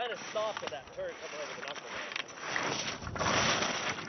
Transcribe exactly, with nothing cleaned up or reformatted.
kind of soft with that turn coming over the knuckle.